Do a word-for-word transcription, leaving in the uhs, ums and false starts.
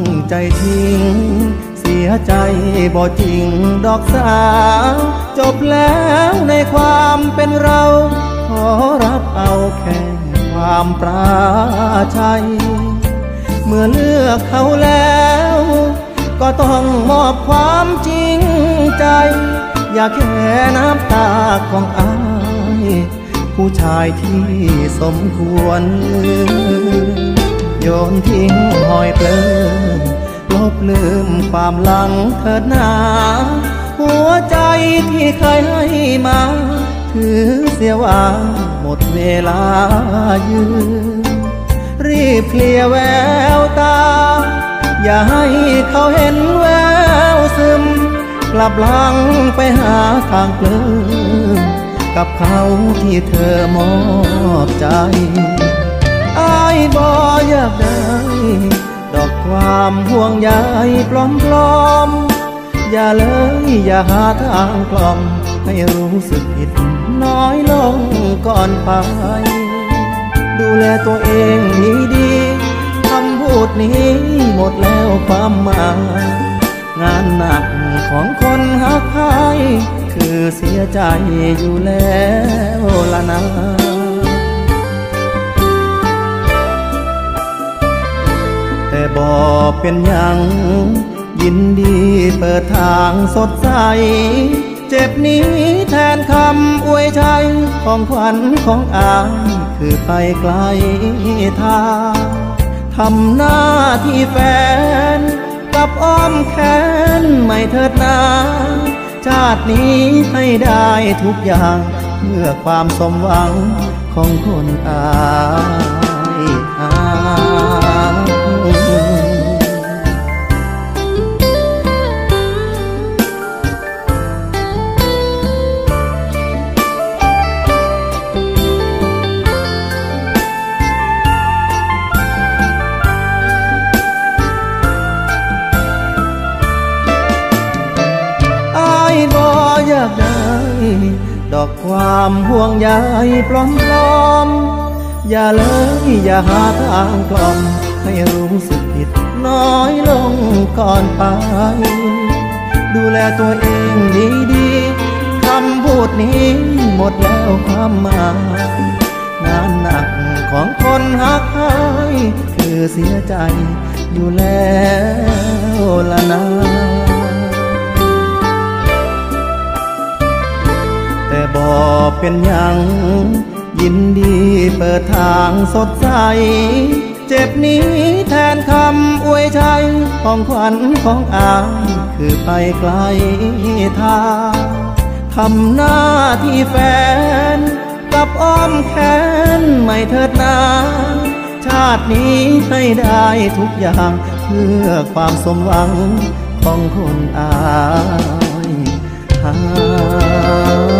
ใจทิ้งเสียใจบ่จริงดอกสาวจบแล้วในความเป็นเราขอรับเอาแค่ความปราชัยเมื่อเลือกเขาแล้วก็ต้องมอบความจริงใจอย่าแค่น้ำตาของอายผู้ชายที่สมควรโยนทิ้งหอยเพลินลบลืมความหลังเถิดหนาหัวใจที่เคยให้มาถือเสียว่าหมดเวลายืนรีบเคลียร์แววตาอย่าให้เขาเห็นแววซึมกลับหลังไปหาทางเพลินกับเขาที่เธอมอบใจอ้ายบ่อยากได้ดอกความห่วงใยปลอมๆอย่าเลยอย่าหาทางกล่อมให้รู้สึกผิดน้อยลงก่อนไปดูแลตัวเองดีๆคำพูดนี้หมดแล้วความหมายงานหนักของคนหักใครคือเสียใจอยู่แล้วล่ะนะแต่บอกเป็นยังยินดีเปิดทางสดใสเจ็บนี้แทนคำอวยชัยของขวัญของอายคือไปไกลทางทำหน้าที่แฟนกับอ้อมแขนไม่เถิดนาชาตินี้ให้ได้ทุกอย่างเพื่อความสมหวังของคนอายออยากได้ดอกความห่วงใยปลอมๆอย่าเลยอย่าหาทางกล่อมให้รู้สึกผิดน้อยลงก่อนไปดูแลตัวเองดีๆคำพูดนี้หมดแล้วความหมายงานหนักของคนหักใครคือเสียใจอยู่แล้วล่ะนะแต่บอกเป็นยังยินดีเปิดทางสดใสเจ็บนี้แทนคำอวยชัยของขวัญของอายคือไปไกลทางทำหน้าที่แฟนกับอ้อมแขนไม่เถิดนาชาตินี้ให้ได้ทุกอย่างเพื่อความสมหวังของคนอาย